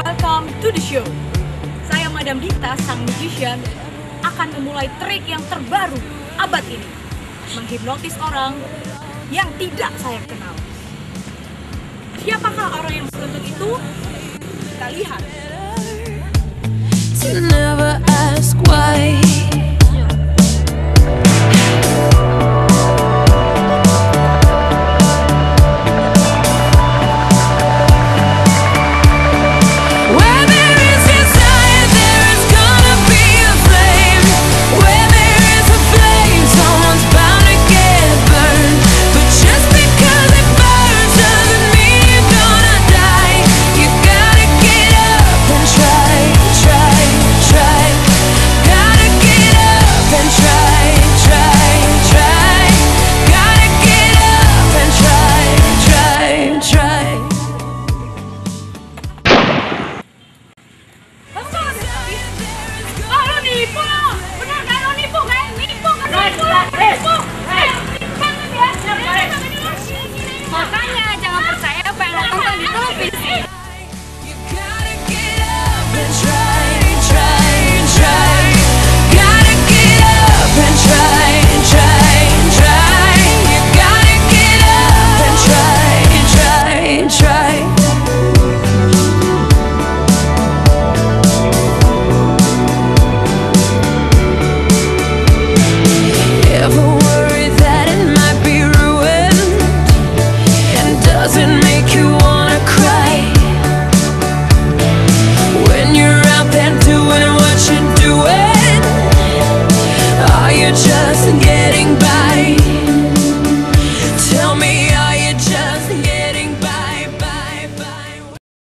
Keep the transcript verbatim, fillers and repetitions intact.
Welcome to the show. Saya Madam Dita, sang magician, akan memulai trik yang terbaru abad ini, menghipnotis orang yang tidak saya kenal. Siapakah orang yang beruntung itu? Kita lihat. To never ask why